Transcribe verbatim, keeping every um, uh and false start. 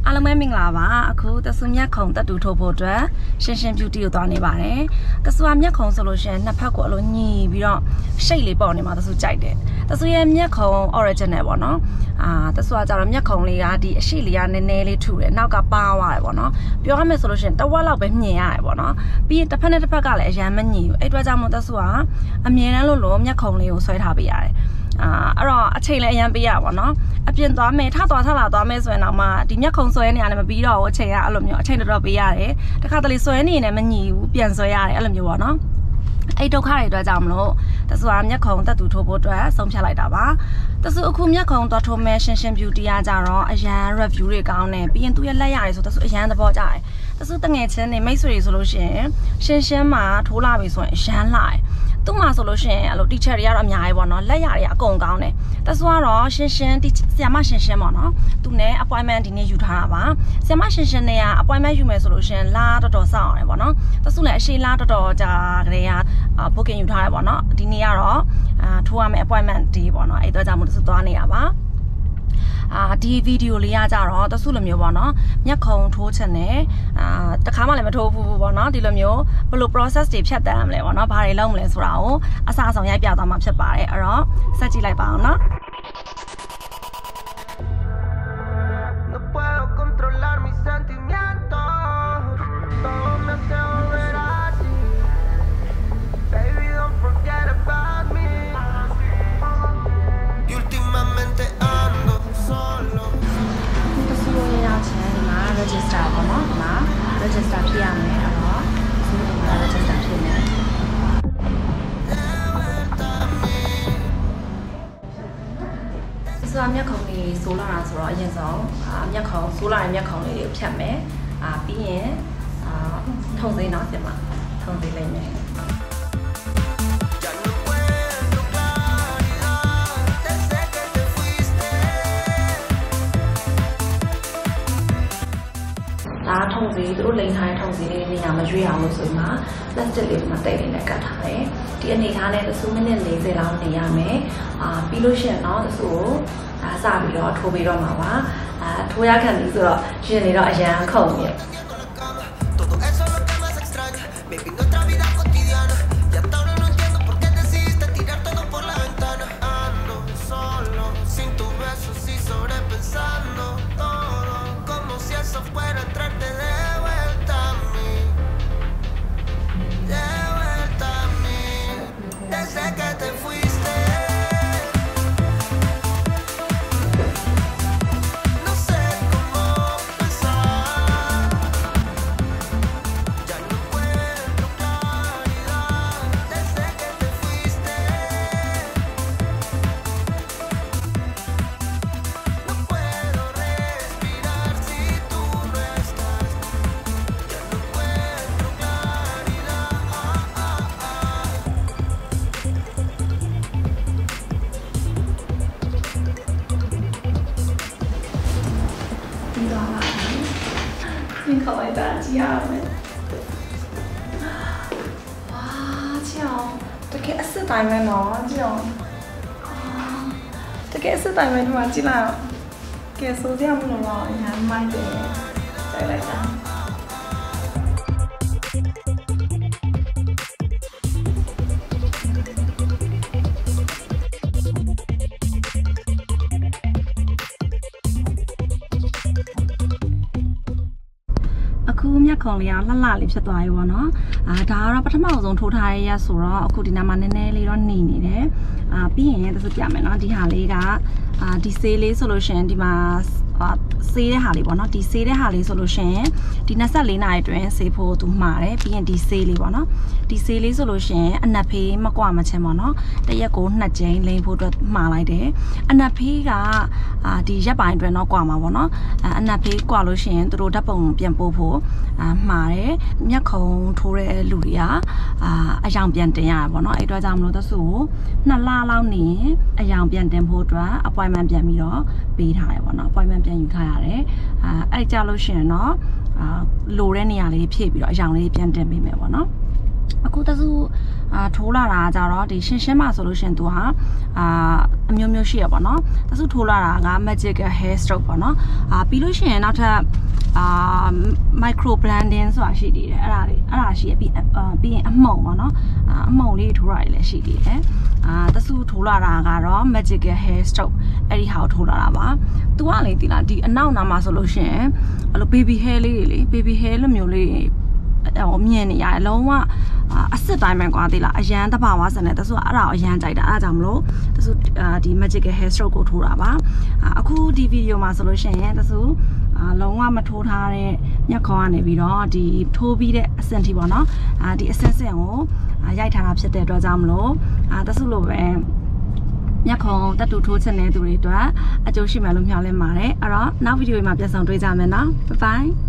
အားလုံးပဲမင်္ဂလာပါအခုတဆူမြက်ခုံတက်တူထိုးဖို့အတွက်ရှင်းရှင်း beauty ကိုသွားနေပါတယ်တဆူကမြက်ခုံဆိုလို့ရှိရင်နှစ်ဖက်ကိုအလိုညီပြီးတော့ရှိတ်လေးပေါ့နေမှာတဆူကြိုက်တယ်တဆူရဲ့မြက်ခုံ original ပေါ့နော်အာတဆူကကြတော့မြက်ခုံလေးကဒီအရှိလေးကနည်းနည်းလေးထူတယ်နောက်ကပါသွားတယ်ပေါ့နော်ပြောရမယ်ဆိုလို့ရှိရင်တဝက်လောက်ပဲမြင်ရတယ်ပေါ့နော်ပြီးရင်တစ်ဖက်နဲ့တစ်ဖက်ကလည်းအရန်မညီဘူးအဲ့အတွက်ကြောင့်မို့တဆူကအမြဲတမ်းလို့လို့မြက်ခုံလေးကိုဆွဲထားပေးရတယ်အာအဲ့တော့အချိန်လည်းအရင်ပေးရပါတော့အပြင်သွားမယ်ထသွားထလာသွားမယ်ဆိုရင်တော့မှဒီမြက်ခုံဆွဲနေရတယ်မပြီးတော့ဘူးအချိန်ကအဲ့လိုမျိုးအချိန်တော်တော်ပေးရတယ်တခါတလေဆွဲနေရင်လည်းမညီဘူးပြန်ဆွဲရတယ်အဲ့လိုမျိုးပေါ့နော်အဲ့ဒုက္ခတွေအတွက်ကြောင့်မလို့တဆူကမြက်ခုံတက်တူထိုးဖို့အတွက်ဆုံးဖြတ်လိုက်တာပါတဆူအခုမြက်ခုံသွားထိုးမယ်ရှင်းရှင်း beauty ကကြတော့အရန် review တွေကောင်းတယ်ပြီးရင်သူ့ရဲ့လက်ရည်ဆိုတဆူအရန်သဘောကျတယ်တဆူတငယ်ချင်းနေမိတ်ဆွေတွေဆိုလို့ရှိရင်ရှင်းရှင်းမှာထိုးလာပြီဆိုရင်အရန်လာတယ်သူ့မှာဆိုလို့ရှိရင်အဲ့လို teacher တွေကတော့အများကြီးပေါ့နော်လက်ရတွေအကုန်ကောင်းတယ်တဆူကတော့ရှင်းရှင်းဆရာမရှင်းရှင်းပေါ့နော်သူနဲ့ appointment ဒီနေ့ယူထားတာပါဆရာမရှင်းရှင်းနဲ့က appointment ယူမယ်ဆိုလို့ရှိရင်လာတော်တော်စောင့်ရတယ်ပေါ့နော်တဆူလည်းအရှိလာတော်တော်ကြာကြတဲ့က booking ယူထားတယ်ပေါ့နော်ဒီနေ့ကတော့အာထိုးရမယ် appointment ဒီပေါ့နော်အဲ့တော့ကြောင့်မို့တဆူသွားနေရပါအာဒီဗီဒီယိုလေးကကြတော့တဆူလိုမျိုးပေါ့နော်မျက်ခုံထိုးချင်တယ်အာတခါမှလည်းမထိုးဘူးပေါ့နော်ဒီလိုမျိုးဘယ်လို process တွေဖြတ်တန်းရမလဲပေါ့နော်ဘာတွေလုပ်မလဲဆိုတာကိုအစအဆုံးရိုက်ပြသွားမှာဖြစ်ပါတယ်အဲ့တော့ဆက်ကြည့်လိုက်ပါအောင်နော် register ပေါ့နော်ဒီမှာ register ဖြစ်ရမယ်အဲ့တော့ဒီမှာ register ဖြစ်နေဆိုတော့မြက်ခုံလေးဆိုလာတာဆိုတော့အရင်ဆုံးအာမြက်ခုံဆိုလာတဲ့မြက်ခုံလေးတွေကိုဖြတ်မယ်အာပြီးရင်အာထုံစိမ်းတော့ပြင်မှာထုံစိမ်းလိုက်မယ်ဒါထုံစီသူတို့လိန်ထားတဲ့ထုံစီလေးနေရာမရွေးအောင်လို့ဆိုရင်မှာ plastic လေးမှာတိတ်လေးနဲ့ကတ်ထားတယ်ဒီအနေထားနဲ့တဆူမိနစ်၄၀လောက်နေရမယ်အာပြီးလို့ရှိရင်တော့တဆူကိုအာစပြီးတော့ထိုးပြီးတော့မှာပါအာထိုးရခံပြီဆိုတော့ရှင်နေတော့အရန်ခုံနေ你考完大家没？哇，这样，这个四代没喏，这样，啊，这个四代没他妈进来，给收这样不能了，你看买的，再来着。အခုမြက်ခုံလေးကလှလှလေးဖြစ်သွားပြီပေါ့နော်အာဒါကတော့ပထမဆုံးထိုးထားရရဆိုတော့အခုဒီနားမှာနည်းနည်းလေးတော့နေနေတယ်အာပြီးရင်တစ်စပြမယ်နော်ဒီဟာလေးကအာဒီဆေးလေးဆိုလို့ရှိရင်ဒီမှာအာဆေးတဲ့ဟာလေးပေါ့နော်ဒီဆေးတဲ့ဟာလေးဆိုလို့ရှိရင်ဒီ၂၄နာရီအတွင်းဆေးဖို့သူမှာတယ်ပြီးရင်ဒီဆေးလေးပေါ့နော်ဒီဆေးလေးဆိုလို့ရှိရင်အနက်ဖေးမကွာမချင်းပေါ့နော်တရက်ကိုနှစ်ကြိမ်လိမ့်ဖို့အတွက်မှာလိုက်တယ်အနက်ဖေးကအာဒီရက်ပိုင်းအတွင်းတော့ကွာမှာပေါ့နော်အနက်ဖေးကွာလို့ရှိရင်သူတို့ဓာတ်ပုံပြန်ပို့ဖို့အာမှာတယ်မျက်ခုံထိုးတဲ့လူတွေကအာအယောင်ပြန်တင်ရတာပေါ့နော်အဲ့တော့ကြောင့်မလို့တဆူနှစ်လလောက်နေအယောင်ပြန်တင်ဖို့အတွက် appointment ပြန်ပြီးတော့ပေးထားတယ်ပေါ့နော် appointment ပြန်ယူထားရတယ်အာအဲ့ကြလို့ရှိရင်တော့အာလိုတဲ့နေရာလေးဖြည့်ပြီးတော့အယောင်လေးပြန်တင်ပေးမယ်ပေါ့နော်အခုတဆူအာထိုးလာတာကြတော့ဒီရှင်းရှင်းမှဆိုလို့ရှိရင်သူဟာအာအမျိုးမျိုးရှိရပါတော့တဆူထိုးလာတာက magical hair stroke ပေါ့နော်အာပြီးလို့ရှိရင်နောက်ထပ်အာ micro blending ဆိုတာရှိသေးတယ်အဲ့ဒါလေးအဲ့ဒါရှိရပြီးပြီးရင်အမှုံပေါ့နော်အမှုံလေးထိုးရတယ်လည်းရှိသေးတယ်အာတဆူထိုးလာတာကတော့ magical hair stroke အဲ့ဒီဟာကိုထိုးလာတာပါသူကလေဒီလားဒီအနောက်နာမှာဆိုလို့ရှိရင်အဲ့လို baby hair လေးတွေလေ baby hair လိုမျိုးလေးဟိုမြင်နေရတယ်လုံးဝအစ်စ်တိုင်းပဲကွာသေးလားအရန်တဘာဝဆန်တဲ့တဆူကအဲ့ဒါကိုအရန်ကြိုက်တာအဲ့ဒါကြောင့်မလို့တဆူဒီ magical hair stroke ကိုထိုးတာပါအခုဒီဗီဒီယိုမှာဆိုလို့ရှိရင်တဆူအာလုံးဝမထိုးထားတဲ့မျက်ခေါင်းကနေပြီးတော့ဒီထိုးပြီးတဲ့အဆင့်ထိပေါ့နော်အာဒီအဆင့်ဆင့်ကိုရိုက်ထားတာဖြစ်တဲ့အတွက်ကြောင့်မလို့အာတဆူလိုပဲမျက်ခုံးတက်တူထိုးချင်တဲ့သူတွေအတွက်အကျိုးရှိမယ်လို့မျှော်လင့်ပါတယ်အဲ့တော့နောက်ဗီဒီယိုမှာပြန်ဆောင်တွေ့ကြမယ်နော် bye bye